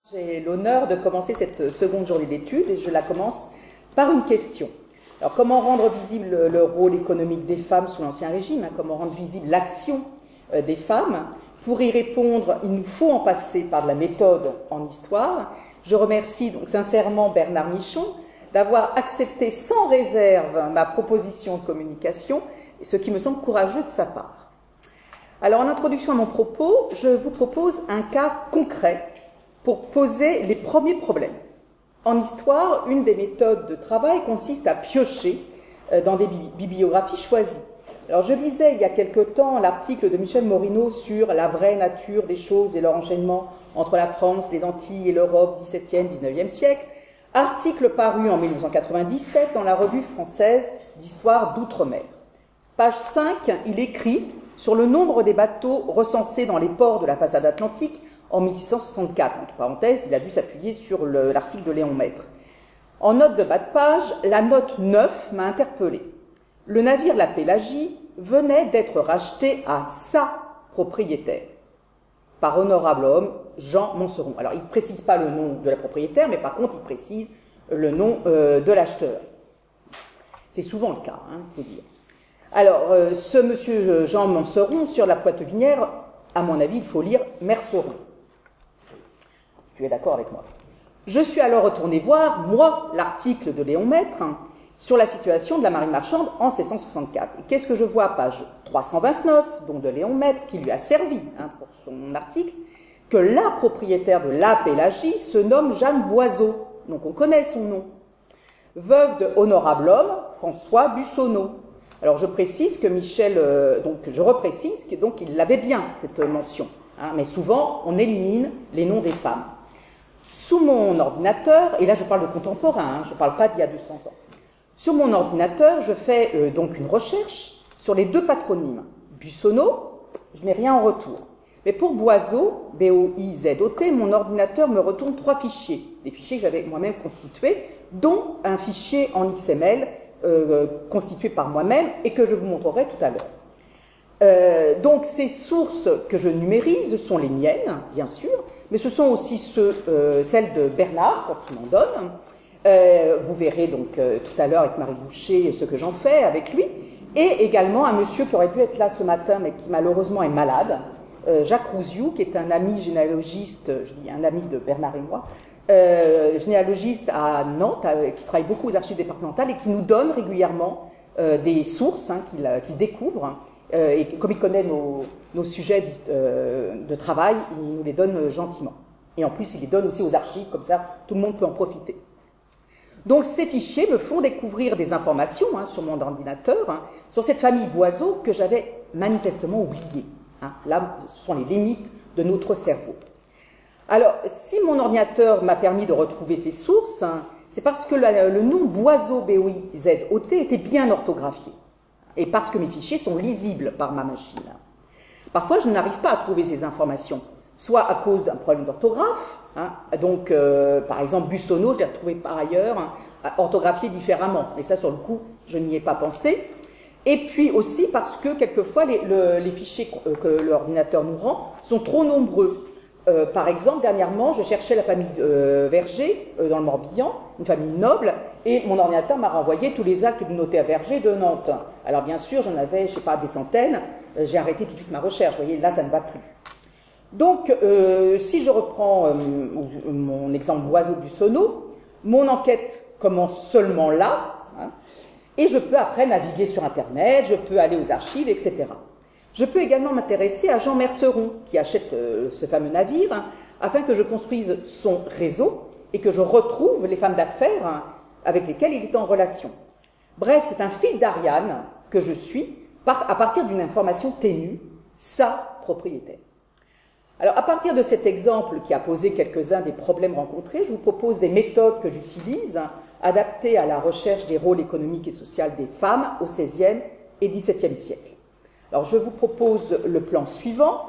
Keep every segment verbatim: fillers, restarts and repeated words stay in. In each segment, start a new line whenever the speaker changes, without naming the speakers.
J'ai l'honneur de commencer cette seconde journée d'études et je la commence par une question. Alors, comment rendre visible le rôle économique des femmes sous l'Ancien Régime, hein, comment rendre visible l'action euh, des femmes? Pour y répondre, il nous faut en passer par de la méthode en histoire. Je remercie donc sincèrement Bernard Michon d'avoir accepté sans réserve ma proposition de communication, ce qui me semble courageux de sa part. Alors, en introduction à mon propos, je vous propose un cas concret pour poser les premiers problèmes. En histoire, une des méthodes de travail consiste à piocher dans des bibliographies choisies. Alors, je lisais il y a quelque temps l'article de Michel Morino sur la vraie nature des choses et leur enchaînement entre la France, les Antilles et l'Europe dix-septième, dix-neuvième siècle, article paru en mille neuf cent quatre-vingt-dix-sept dans la revue française d'histoire d'outre-mer. Page cinq, il écrit sur le nombre des bateaux recensés dans les ports de la façade atlantique en mille six cent soixante-quatre, entre parenthèses, il a dû s'appuyer sur l'article de Léon Maître. En note de bas de page, la note neuf m'a interpellé. Le navire La Pélagie venait d'être racheté à sa propriétaire, par honorable homme Jean Manseron. Alors, il ne précise pas le nom de la propriétaire, mais par contre, il précise le nom euh, de l'acheteur. C'est souvent le cas, hein, il faut dire. Alors, euh, ce monsieur Jean Manseron, sur la Poitevinière, à mon avis, il faut lire Merceron. Tu es d'accord avec moi? Je suis alors retourné voir, moi, l'article de Léon Maître hein, sur la situation de la marine marchande en mille sept cent soixante-quatre. Et qu'est-ce que je vois à page trois cent vingt-neuf, donc de Léon Maître, qui lui a servi hein, pour son article, que la propriétaire de La Pélagie se nomme Jeanne Boiseau, donc on connaît son nom, veuve de honorable homme François Bussonneau. Alors je précise que Michel, euh, donc je reprécise que donc il l'avait bien cette mention, hein, mais souvent on élimine les noms des femmes. Sous mon ordinateur, et là je parle de contemporain, hein, je ne parle pas d'il y a deux cents ans, sur mon ordinateur je fais euh, donc une recherche sur les deux patronymes. Bussonneau, je n'ai rien en retour. Mais pour Boiseau, B O I Z O T, mon ordinateur me retourne trois fichiers, des fichiers que j'avais moi-même constitués, dont un fichier en X M L euh, constitué par moi-même et que je vous montrerai tout à l'heure. Euh, donc ces sources que je numérise sont les miennes, bien sûr, mais ce sont aussi ceux, euh, celles de Bernard, quand il m'en donne. Euh, vous verrez donc euh, tout à l'heure avec Marie Boucher ce que j'en fais avec lui, et également un monsieur qui aurait dû être là ce matin, mais qui malheureusement est malade, euh, Jacques Rouziou, qui est un ami généalogiste, je dis un ami de Bernard et moi, euh, généalogiste à Nantes, euh, qui travaille beaucoup aux archives départementales et qui nous donne régulièrement euh, des sources hein, qu'il qu'il découvre. Euh, et comme il connaît nos, nos sujets de, euh, de travail, il nous les donne gentiment. Et en plus, il les donne aussi aux archives, comme ça, tout le monde peut en profiter. Donc, ces fichiers me font découvrir des informations hein, sur mon ordinateur, hein, sur cette famille Boiseau que j'avais manifestement oubliée. Hein. Là, ce sont les limites de notre cerveau. Alors, si mon ordinateur m'a permis de retrouver ces sources, hein, c'est parce que la, le nom Boiseau, B O I Z O T, était bien orthographié. Et parce que mes fichiers sont lisibles par ma machine. Parfois, je n'arrive pas à trouver ces informations, soit à cause d'un problème d'orthographe, hein, donc euh, par exemple Bussonneau, je l'ai retrouvé par ailleurs, hein, orthographié différemment, et ça sur le coup, je n'y ai pas pensé, et puis aussi parce que quelquefois les, le, les fichiers que l'ordinateur nous rend sont trop nombreux. Euh, par exemple, dernièrement, je cherchais la famille euh, Verger euh, dans le Morbihan, une famille noble, et mon ordinateur m'a renvoyé tous les actes du notaire Verger de Nantes. Alors bien sûr, j'en avais, je sais pas, des centaines, euh, j'ai arrêté tout de suite ma recherche, vous voyez, là ça ne va plus. Donc, euh, si je reprends euh, mon exemple Boiseau Bussonneau, mon enquête commence seulement là, hein, et je peux après naviguer sur Internet, je peux aller aux archives, et cetera. Je peux également m'intéresser à Jean Merceron, qui achète euh, ce fameux navire, hein, afin que je construise son réseau et que je retrouve les femmes d'affaires hein, avec lesquelles il est en relation. Bref, c'est un fil d'Ariane que je suis par, à partir d'une information ténue, sa propriétaire. Alors, à partir de cet exemple qui a posé quelques-uns des problèmes rencontrés, je vous propose des méthodes que j'utilise, hein, adaptées à la recherche des rôles économiques et sociaux des femmes au seizième et dix-septième siècle. Alors, je vous propose le plan suivant.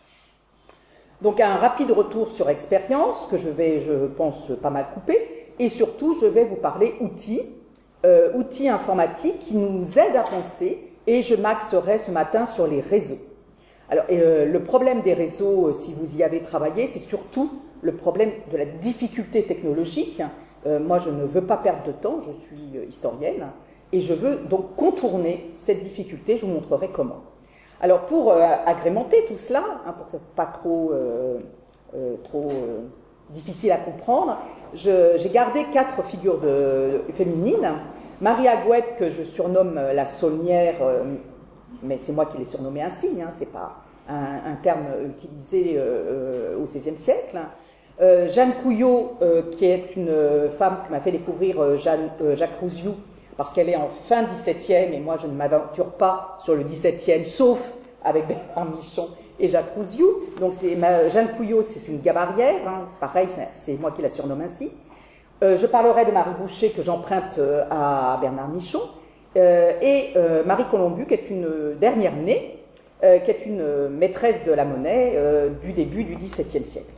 Donc, un rapide retour sur expérience, que je vais, je pense, pas mal couper. Et surtout, je vais vous parler outils, euh, outils informatiques qui nous aident à penser. Et je m'axerai ce matin sur les réseaux. Alors, euh, le problème des réseaux, si vous y avez travaillé, c'est surtout le problème de la difficulté technologique. Euh, moi, je ne veux pas perdre de temps, je suis euh, historienne, et je veux donc contourner cette difficulté, je vous montrerai comment. Alors, pour euh, agrémenter tout cela, hein, pour que ce soit pas trop, euh, euh, trop euh, difficile à comprendre, j'ai gardé quatre figures de, de, féminines. Marie Agouette, que je surnomme la saulnière, euh, mais c'est moi qui l'ai surnommée ainsi, hein, c'est pas un, un terme utilisé euh, au seizième siècle. Euh, Jeanne Couillot, euh, qui est une femme qui m'a fait découvrir euh, Jeanne, euh, Jacques Rousiou, parce qu'elle est en fin dix-septième, et moi je ne m'aventure pas sur le dix-septième, sauf avec Bernard Michon et Jacques Rousiou. Donc ma, Jeanne Couillot, c'est une gabarière, hein, pareil, c'est moi qui la surnomme ainsi. Euh, je parlerai de Marie Boucher, que j'emprunte euh, à Bernard Michon, euh, et euh, Marie Colombu, qui est une dernière née, euh, qui est une maîtresse de la monnaie euh, du début du dix-septième siècle.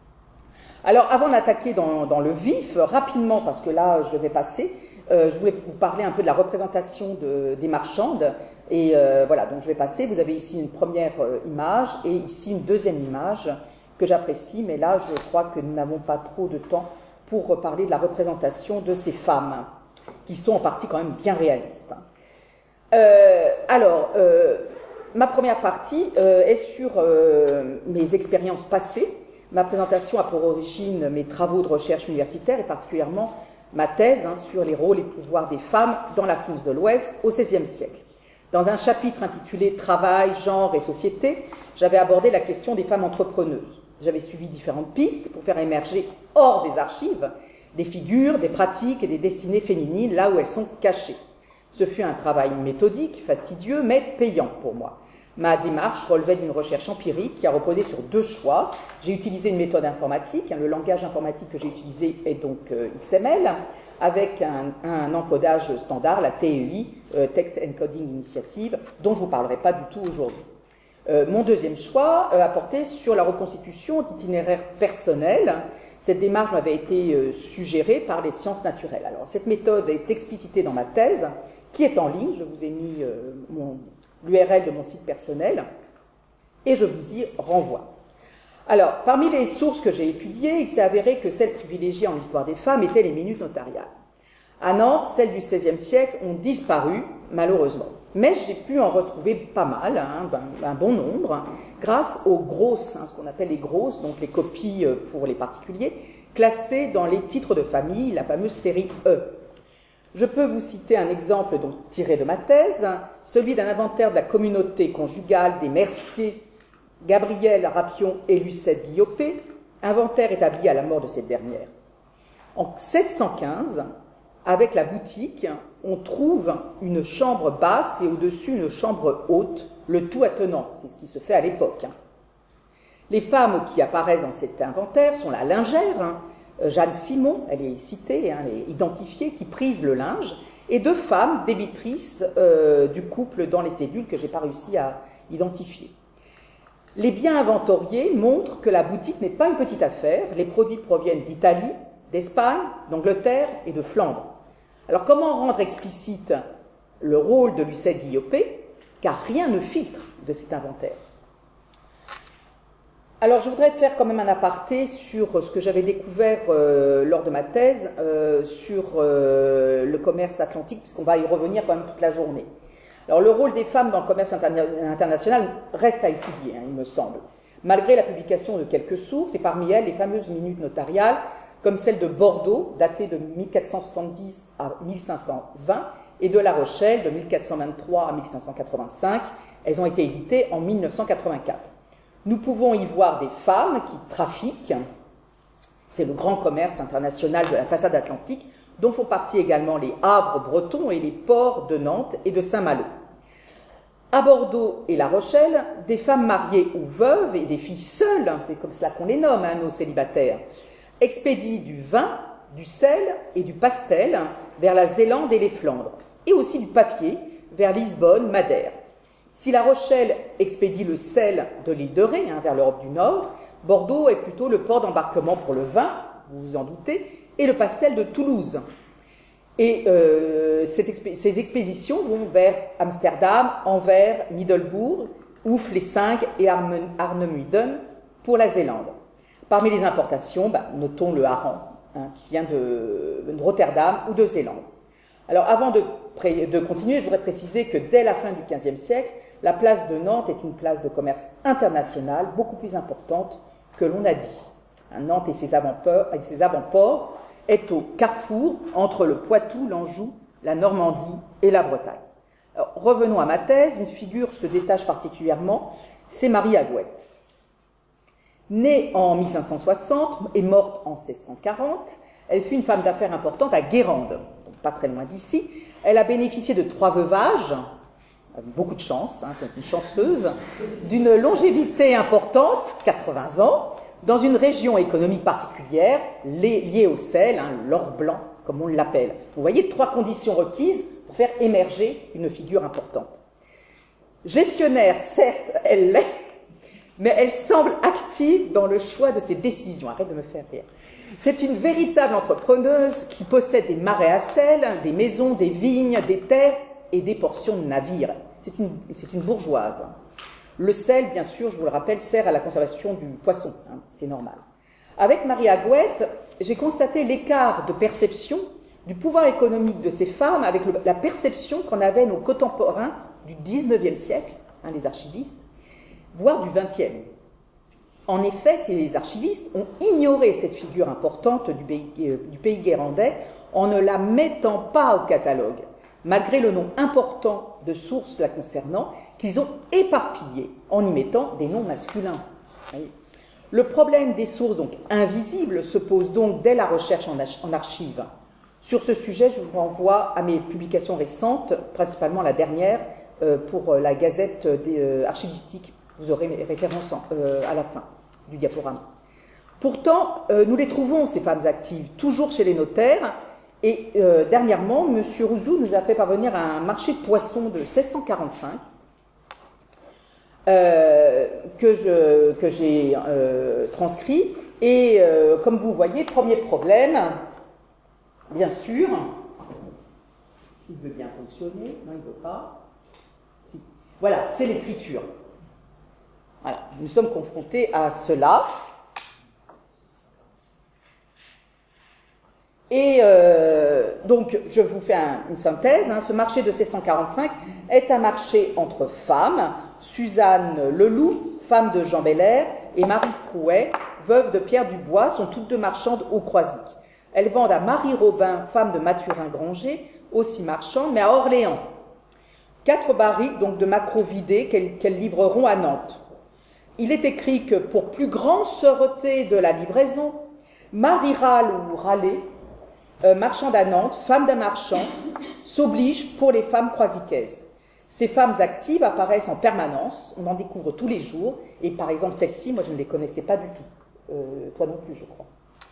Alors, avant d'attaquer dans, dans le vif, rapidement, parce que là, je vais passer, euh, je voulais vous parler un peu de la représentation de, des marchandes. Et euh, voilà, donc je vais passer. Vous avez ici une première euh, image et ici une deuxième image que j'apprécie, mais là, je crois que nous n'avons pas trop de temps pour parler de la représentation de ces femmes, qui sont en partie quand même bien réalistes. Euh, alors, euh, ma première partie euh, est sur euh, mes expériences passées. Ma présentation a pour origine mes travaux de recherche universitaire et particulièrement ma thèse hein, sur les rôles et pouvoirs des femmes dans la France de l'Ouest au seizième siècle. Dans un chapitre intitulé « Travail, genre et société », j'avais abordé la question des femmes entrepreneuses. J'avais suivi différentes pistes pour faire émerger, hors des archives, des figures, des pratiques et des destinées féminines là où elles sont cachées. Ce fut un travail méthodique, fastidieux, mais payant pour moi. Ma démarche relevait d'une recherche empirique qui a reposé sur deux choix. J'ai utilisé une méthode informatique. Le langage informatique que j'ai utilisé est donc euh, X M L, avec un, un encodage standard, la T E I, euh, Text Encoding Initiative, dont je ne vous parlerai pas du tout aujourd'hui. Euh, mon deuxième choix euh, a porté sur la reconstitution d'itinéraires personnels. Cette démarche m'avait été euh, suggérée par les sciences naturelles. Alors, cette méthode est explicitée dans ma thèse, qui est en ligne. Je vous ai mis euh, mon l'U R L de mon site personnel, et je vous y renvoie. Alors, parmi les sources que j'ai étudiées, il s'est avéré que celles privilégiées en histoire des femmes étaient les minutes notariales. À Nantes, celles du seizième siècle ont disparu, malheureusement. Mais j'ai pu en retrouver pas mal, hein, un, un bon nombre, hein, grâce aux grosses, hein, ce qu'on appelle les grosses, donc les copies pour les particuliers, classées dans les titres de famille, la fameuse série E. Je peux vous citer un exemple donc, tiré de ma thèse, celui d'un inventaire de la communauté conjugale des Merciers, Gabrielle Rapion et Lucette Guillopé, inventaire établi à la mort de cette dernière. En seize cent quinze, avec la boutique, on trouve une chambre basse et au-dessus une chambre haute, le tout attenant, c'est ce qui se fait à l'époque. Les femmes qui apparaissent dans cet inventaire sont la lingère, hein, Jeanne Simon, elle est citée, hein, elle est identifiée, qui prise le linge, et deux femmes débitrices euh, du couple dans les cellules que je n'ai pas réussi à identifier. Les biens inventoriés montrent que la boutique n'est pas une petite affaire. Les produits proviennent d'Italie, d'Espagne, d'Angleterre et de Flandre. Alors comment rendre explicite le rôle de Lucette Guillopé, car rien ne filtre de cet inventaire? Alors, je voudrais faire quand même un aparté sur ce que j'avais découvert euh, lors de ma thèse euh, sur euh, le commerce atlantique, puisqu'on va y revenir quand même toute la journée. Alors, le rôle des femmes dans le commerce interna international reste à étudier, hein, il me semble, malgré la publication de quelques sources, et parmi elles, les fameuses minutes notariales, comme celle de Bordeaux, datée de mille quatre cent soixante-dix à mille cinq cent vingt, et de La Rochelle, de mille quatre cent vingt-trois à mille cinq cent quatre-vingt-cinq. Elles ont été éditées en mille neuf cent quatre-vingt-quatre. Nous pouvons y voir des femmes qui trafiquent, c'est le grand commerce international de la façade atlantique, dont font partie également les havres bretons et les ports de Nantes et de Saint-Malo. À Bordeaux et La Rochelle, des femmes mariées ou veuves et des filles seules, c'est comme cela qu'on les nomme, hein, nos célibataires, expédient du vin, du sel et du pastel vers la Zélande et les Flandres, et aussi du papier vers Lisbonne, Madère. Si La Rochelle expédie le sel de l'île de Ré, hein, vers l'Europe du Nord, Bordeaux est plutôt le port d'embarquement pour le vin, vous vous en doutez, et le pastel de Toulouse. Et euh, cette expé ces expéditions vont vers Amsterdam, Anvers, Middelbourg, Ouflessingue et Arnemuiden pour la Zélande. Parmi les importations, bah, notons le hareng, hein, qui vient de, de Rotterdam ou de Zélande. Alors, avant de, de continuer, je voudrais préciser que dès la fin du quinzième siècle, la place de Nantes est une place de commerce international beaucoup plus importante que l'on a dit. Nantes et ses avant-ports est au carrefour entre le Poitou, l'Anjou, la Normandie et la Bretagne. Alors, revenons à ma thèse. Une figure se détache particulièrement, c'est Marie Agouette. Née en mille cinq cent soixante et morte en seize cent quarante, elle fut une femme d'affaires importante à Guérande, donc pas très loin d'ici. Elle a bénéficié de trois veuvages, avec beaucoup de chance, hein, une chanceuse, d'une longévité importante, quatre-vingts ans, dans une région économique particulière, liée au sel, hein, l'or blanc, comme on l'appelle. Vous voyez, trois conditions requises pour faire émerger une figure importante. Gestionnaire, certes, elle l'est, mais elle semble active dans le choix de ses décisions. Arrête de me faire rire. C'est une véritable entrepreneuse qui possède des marais à sel, des maisons, des vignes, des terres et des portions de navires. C'est une, c'est une bourgeoise. Le sel, bien sûr, je vous le rappelle, sert à la conservation du poisson. Hein, c'est normal. Avec Marie Agouette, j'ai constaté l'écart de perception du pouvoir économique de ces femmes avec le, la perception qu'en avaient nos contemporains du dix-neuvième siècle, hein, les archivistes, voire du vingtième. En effet, ces archivistes ont ignoré cette figure importante du pays, euh, du pays guérandais en ne la mettant pas au catalogue, malgré le nombre important de sources la concernant, qu'ils ont éparpillé en y mettant des noms masculins. Le problème des sources donc invisibles se pose donc dès la recherche en archives. Sur ce sujet, je vous renvoie à mes publications récentes, principalement la dernière euh, pour la Gazette des, euh, archivistique. Vous aurez mes références en, euh, à la fin du diaporama. Pourtant, euh, nous les trouvons, ces femmes actives, toujours chez les notaires. Et euh, dernièrement, M. Rouzou nous a fait parvenir un marché de poissons de seize cent quarante-cinq euh, que, je, que j'ai euh, transcrit. Et euh, comme vous voyez, premier problème, bien sûr, s'il veut bien fonctionner, non, il ne veut pas. Si. Voilà, c'est l'écriture. Voilà, nous sommes confrontés à cela. Et euh, donc, je vous fais un, une synthèse. Hein. Ce marché de seize cent quarante-cinq est un marché entre femmes. Suzanne Leloup, femme de Jean Belair, et Marie Prouet, veuve de Pierre Dubois, sont toutes deux marchandes au Croisic. Elles vendent à Marie Robin, femme de Mathurin Granger, aussi marchande, mais à Orléans. Quatre barriques donc de maquereaux vidés qu'elles, qu'elles livreront à Nantes. Il est écrit que pour plus grande sûreté de la livraison, Marie Râle ou Râlé, Euh, marchande à Nantes, femme d'un marchand, s'oblige pour les femmes croisiquaises. Ces femmes actives apparaissent en permanence, on en découvre tous les jours, et par exemple celle-ci, moi je ne les connaissais pas du tout, euh, toi non plus je crois.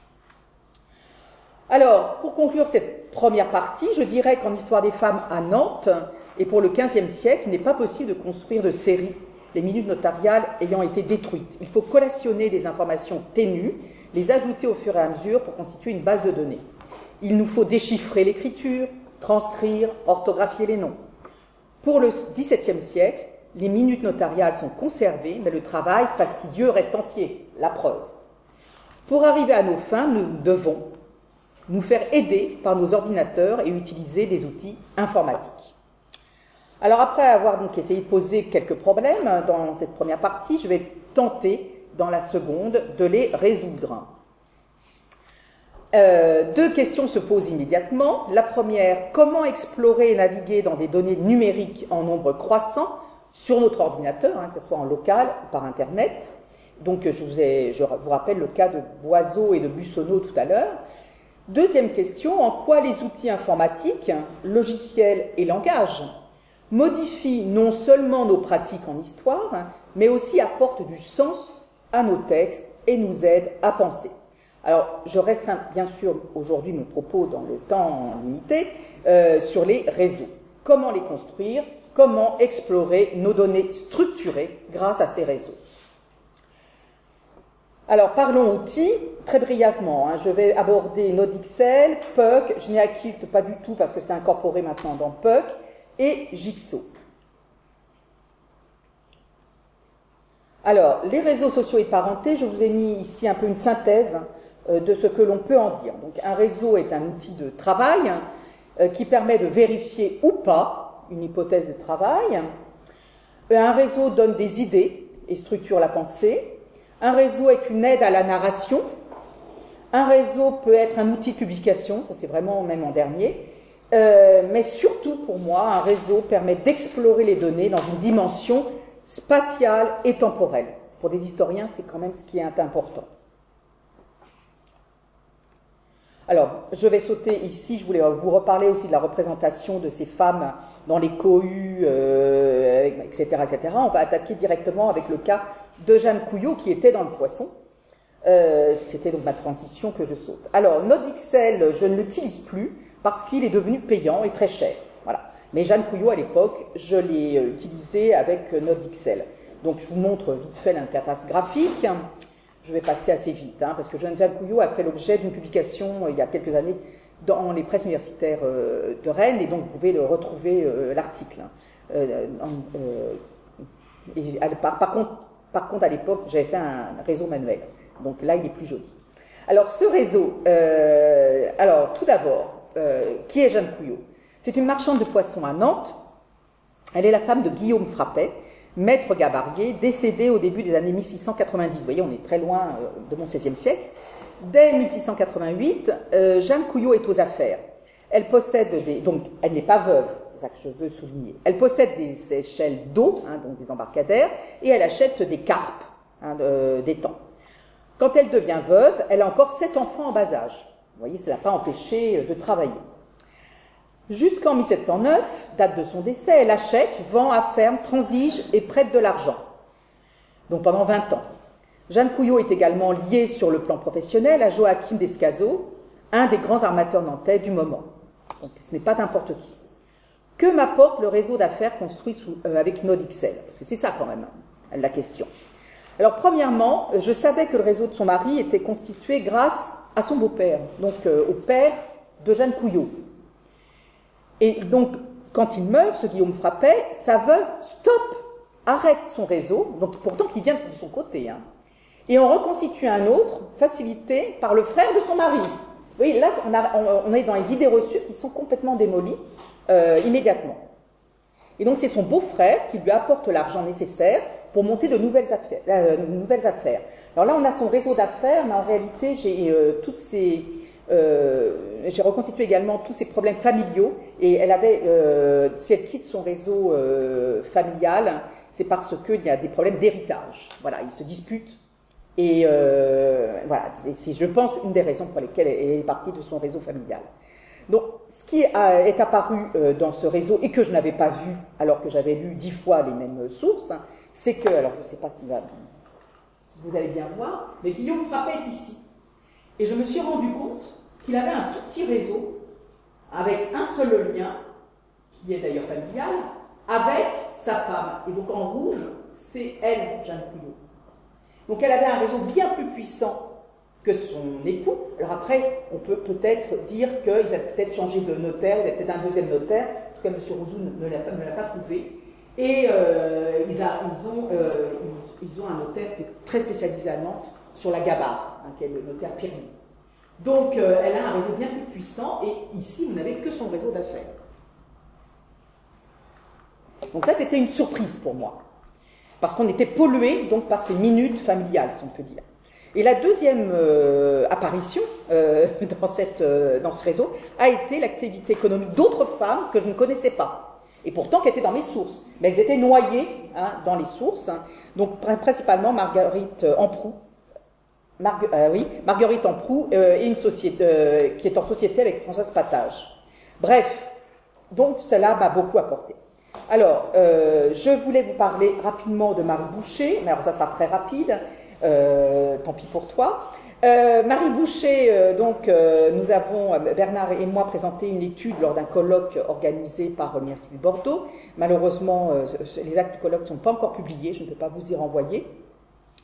Alors, pour conclure cette première partie, je dirais qu'en histoire des femmes à Nantes, et pour le quinzième siècle, il n'est pas possible de construire de série, les minutes notariales ayant été détruites. Il faut collationner des informations ténues, les ajouter au fur et à mesure pour constituer une base de données. Il nous faut déchiffrer l'écriture, transcrire, orthographier les noms. Pour le dix-septième siècle, les minutes notariales sont conservées, mais le travail fastidieux reste entier, la preuve. Pour arriver à nos fins, nous devons nous faire aider par nos ordinateurs et utiliser des outils informatiques. Alors après avoir donc essayé de poser quelques problèmes dans cette première partie, je vais tenter dans la seconde de les résoudre. Euh, deux questions se posent immédiatement. La première, comment explorer et naviguer dans des données numériques en nombre croissant sur notre ordinateur, hein, que ce soit en local ou par Internet. Donc je vous, ai, je vous rappelle le cas de Boiseau et de Bussonneau tout à l'heure. Deuxième question, en quoi les outils informatiques, logiciels et langages modifient non seulement nos pratiques en histoire, mais aussi apportent du sens à nos textes et nous aident à penser. Alors, je restreins bien sûr aujourd'hui mon propos dans le temps limité euh, sur les réseaux. Comment les construire? Comment explorer nos données structurées grâce à ces réseaux? Alors, parlons outils, très brièvement. Hein, je vais aborder NodeXL, Puck, Geneaquilt pas du tout parce que c'est incorporé maintenant dans Puck, et Jigsaw. Alors, les réseaux sociaux et de parenté, je vous ai mis ici un peu une synthèse euh, de ce que l'on peut en dire. Donc, un réseau est un outil de travail euh, qui permet de vérifier ou pas une hypothèse de travail. Un réseau donne des idées et structure la pensée. Un réseau est une aide à la narration. Un réseau peut être un outil de publication, ça c'est vraiment même en dernier. Euh, mais surtout pour moi, un réseau permet d'explorer les données dans une dimension spatiale et temporelle. Pour des historiens, c'est quand même ce qui est important. Alors, je vais sauter ici, je voulais vous reparler aussi de la représentation de ces femmes dans les cohues, euh, et cetera, et cetera. On va attaquer directement avec le cas de Jeanne Couillot, qui était dans le Poisson. Euh, C'était donc ma transition que je saute. Alors, NodeXL, je ne l'utilise plus parce qu'il est devenu payant et très cher. Voilà. Mais Jeanne Couillot, à l'époque, je l'ai utilisé avec NodeXL. Donc, je vous montre vite fait l'interface graphique. Je vais passer assez vite, hein, parce que Jeanne Couillot a fait l'objet d'une publication euh, il y a quelques années dans les presses universitaires euh, de Rennes, et donc vous pouvez le retrouver, euh, l'article. Hein. Euh, euh, et, par, par, contre, par contre, à l'époque, j'avais fait un réseau manuel. Donc là, il est plus joli. Alors, ce réseau, euh, alors, tout d'abord, euh, qui est Jeanne Couillot? C'est une marchande de poissons à Nantes. Elle est la femme de Guillaume Frappet, maître gabarier, décédé au début des années mille six cent quatre-vingt-dix. Vous voyez, on est très loin euh, de mon seizième siècle. Dès mille six cent quatre-vingt-huit, euh, Jeanne Couillot est aux affaires. Elle possède des... Donc, elle n'est pas veuve, c'est ça que je veux souligner. Elle possède des échelles d'eau, hein, donc des embarcadères, et elle achète des carpes, hein, de, des temps. Quand elle devient veuve, elle a encore sept enfants en bas âge. Vous voyez, ça ne l'a pas empêché de travailler. Jusqu'en mille sept cent neuf, date de son décès, elle achète, vend à ferme, transige et prête de l'argent. Donc pendant vingt ans. Jeanne Couillot est également liée sur le plan professionnel à Joachim Descazeaux, un des grands armateurs nantais du moment. Donc ce n'est pas n'importe qui. Que m'apporte le réseau d'affaires construit sous, euh, avec NodeXL? Parce que c'est ça quand même la question. Alors premièrement, je savais que le réseau de son mari était constitué grâce à son beau-père, donc euh, au père de Jeanne Couillot. Et donc, quand il meurt, ce Guillaume Frappet, sa veuve stoppe, arrête son réseau, donc pourtant qui vient de son côté, hein, et on reconstitue un autre, facilité par le frère de son mari. Oui, là, on, a, on, on est dans les idées reçues qui sont complètement démolies euh, immédiatement. Et donc, c'est son beau-frère qui lui apporte l'argent nécessaire pour monter de nouvelles affaires, euh, de nouvelles affaires. Alors là, on a son réseau d'affaires, mais en réalité, j'ai euh, toutes ces... Euh, j'ai reconstitué également tous ses problèmes familiaux, et elle avait, euh, si elle quitte son réseau euh, familial, c'est parce qu'il y a des problèmes d'héritage. Voilà, ils se disputent, et euh, voilà, c'est, je pense, une des raisons pour lesquelles elle est partie de son réseau familial. Donc, ce qui a, est apparu euh, dans ce réseau, et que je n'avais pas vu, alors que j'avais lu dix fois les mêmes sources, hein, c'est que, alors je ne sais pas si, va, si vous allez bien voir, mais Guillaume Frappet est ici. Et je me suis rendu compte qu'il avait un tout petit réseau avec un seul lien, qui est d'ailleurs familial, avec sa femme. Et donc en rouge, c'est elle, Jeanne Couillot. Donc elle avait un réseau bien plus puissant que son époux. Alors après, on peut peut-être dire qu'ils avaient peut-être changé de notaire, il y avait peut-être un deuxième notaire. En tout cas, M. Rouzou ne, ne l'a pas, pas trouvé. Et euh, ils, a, ils, ont, euh, ils, ils ont un notaire qui est très spécialisé à Nantes sur la Gabarre, hein, qui est le notaire Pirny. Donc, euh, elle a un réseau bien plus puissant, et ici, vous n'avez que son réseau d'affaires. Donc ça, c'était une surprise pour moi, parce qu'on était pollué donc par ces minutes familiales, si on peut dire. Et la deuxième euh, apparition euh, dans, cette, euh, dans ce réseau a été l'activité économique d'autres femmes que je ne connaissais pas, et pourtant qui étaient dans mes sources. Mais elles étaient noyées, hein, dans les sources, hein. Donc principalement Marguerite Amproux, Margue, euh, oui, Marguerite Amproux euh, et une société, euh, qui est en société avec Françoise Patage. Bref, donc cela m'a beaucoup apporté. Alors, euh, je voulais vous parler rapidement de Marie Boucher, mais alors ça sera très rapide, euh, tant pis pour toi. Euh, Marie Boucher, euh, donc, euh, nous avons, Bernard et moi, présenté une étude lors d'un colloque organisé par Myrcille Bordeaux. Malheureusement, euh, les actes du colloque ne sont pas encore publiés, je ne peux pas vous y renvoyer.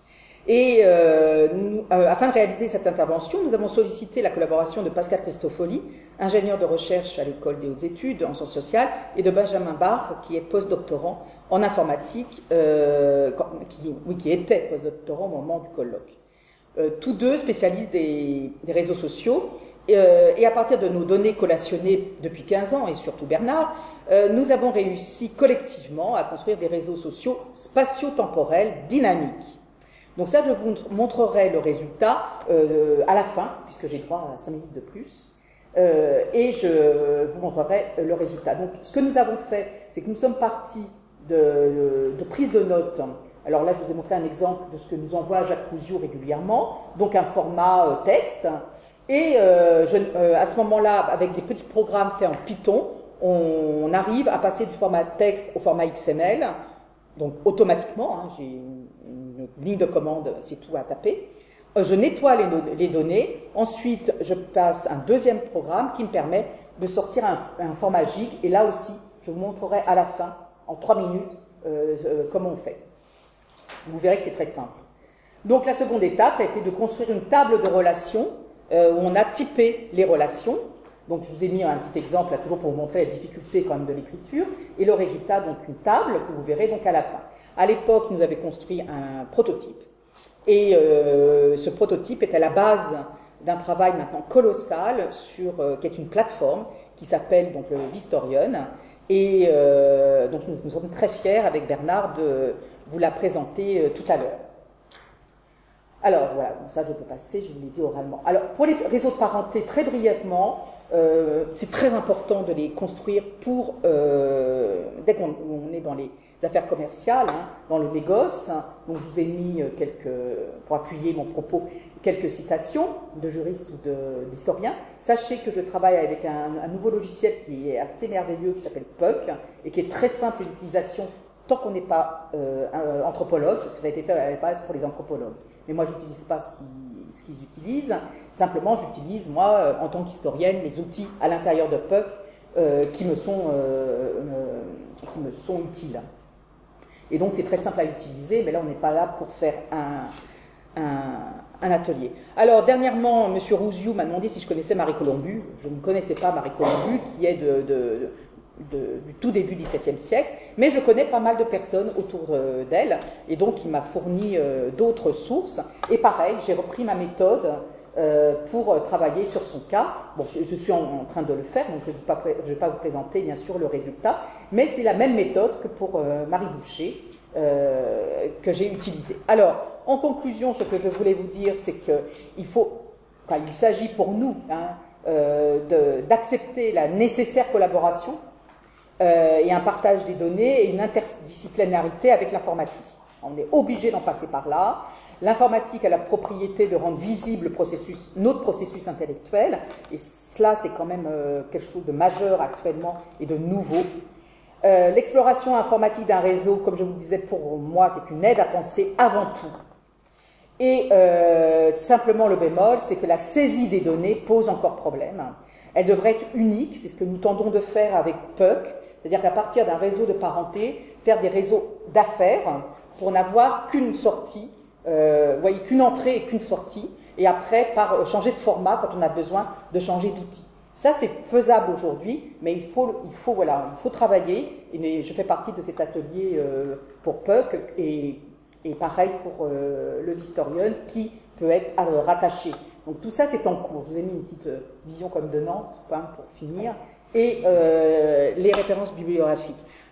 Et euh, nous, euh, afin de réaliser cette intervention, nous avons sollicité la collaboration de Pascal Cristofoli, ingénieur de recherche à l'École des hautes études en sciences sociales, et de Benjamin Barre, qui est postdoctorant en informatique, euh, qui, oui, qui était postdoctorant au moment du colloque. Euh, tous deux spécialistes des, des réseaux sociaux, et, euh, et à partir de nos données collationnées depuis quinze ans, et surtout Bernard, euh, nous avons réussi collectivement à construire des réseaux sociaux spatio-temporels dynamiques. Donc ça, je vous montrerai le résultat euh, à la fin, puisque j'ai droit à cinq minutes de plus, euh, et je vous montrerai le résultat. Donc ce que nous avons fait, c'est que nous sommes partis de, de prise de notes. Alors là, je vous ai montré un exemple de ce que nous envoie Jacques Cousiou régulièrement, donc un format euh, texte, et euh, je, euh, à ce moment-là, avec des petits programmes faits en Python, on arrive à passer du format texte au format X M L, donc automatiquement, hein, j'ai une, une ligne de commande, c'est tout à taper. Euh, je nettoie les, les données, ensuite je passe un deuxième programme qui me permet de sortir un, un format gig, et là aussi, je vous montrerai à la fin, en trois minutes, euh, euh, comment on fait. Vous verrez que c'est très simple. Donc la seconde étape, ça a été de construire une table de relations, euh, où on a typé les relations. Donc je vous ai mis un petit exemple là, toujours pour vous montrer la difficulté quand même de l'écriture, et le résultat, donc une table que vous verrez donc à la fin. À l'époque, ils nous avaient construit un prototype, et euh, ce prototype est à la base d'un travail maintenant colossal sur, euh, qui est une plateforme qui s'appelle donc le Vistorion, et euh, donc nous, nous sommes très fiers avec Bernard de vous la présenter euh, tout à l'heure. Alors voilà, bon, ça je peux passer, je vous l'ai dit oralement. Alors pour les réseaux de parenté, très brièvement, Euh, c'est très important de les construire pour, euh, dès qu'on on est dans les affaires commerciales, hein, dans le négoce. Donc je vous ai mis quelques, pour appuyer mon propos, quelques citations de juristes ou d'historiens. Sachez que je travaille avec un, un nouveau logiciel qui est assez merveilleux, qui s'appelle Puck, et qui est très simple d'utilisation tant qu'on n'est pas euh, un, anthropologue, parce que ça a été fait à la base pour les anthropologues. Mais moi, je n'utilise pas ce qu'ils, ce qu'ils utilisent. Simplement, j'utilise, moi, euh, en tant qu'historienne, les outils à l'intérieur de Puck euh, qui, me sont, euh, euh, qui me sont utiles. Et donc, c'est très simple à utiliser, mais là, on n'est pas là pour faire un, un, un atelier. Alors, dernièrement, M. Rouziou m'a demandé si je connaissais Marie Colombu. Je ne connaissais pas Marie Colombu, qui est de... de, de De, du tout début dix-septième siècle, mais je connais pas mal de personnes autour euh, d'elle, et donc il m'a fourni euh, d'autres sources, et pareil, j'ai repris ma méthode euh, pour euh, travailler sur son cas. Bon, je, je suis en, en train de le faire, donc je ne vais pas, je vais pas vous présenter bien sûr le résultat, mais c'est la même méthode que pour euh, Marie Boucher, euh, que j'ai utilisée. Alors, en conclusion, ce que je voulais vous dire, c'est qu'il faut, enfin, il s'agit pour nous hein, euh, d'accepter la nécessaire collaboration, Euh, et un partage des données et une interdisciplinarité avec l'informatique. On est obligé d'en passer par là. L'informatique a la propriété de rendre visible le processus, notre processus intellectuel, et cela c'est quand même euh, quelque chose de majeur actuellement et de nouveau. Euh, L'exploration informatique d'un réseau, comme je vous disais, pour moi, c'est une aide à penser avant tout. Et euh, simplement le bémol, c'est que la saisie des données pose encore problème. Elle devrait être unique, c'est ce que nous tendons de faire avec Puck, c'est-à-dire qu'à partir d'un réseau de parenté, faire des réseaux d'affaires pour n'avoir qu'une sortie, euh, vous voyez, qu'une entrée et qu'une sortie, et après par changer de format quand on a besoin de changer d'outil. Ça, c'est faisable aujourd'hui, mais il faut, il faut, voilà, il faut travailler. Et je fais partie de cet atelier euh, pour Puck, et, et pareil pour euh, le Vistorion, qui peut être euh, rattaché. Donc tout ça, c'est en cours. Je vous ai mis une petite euh, vision comme de Nantes, hein, pour finir. Et euh, les références bibliographiques.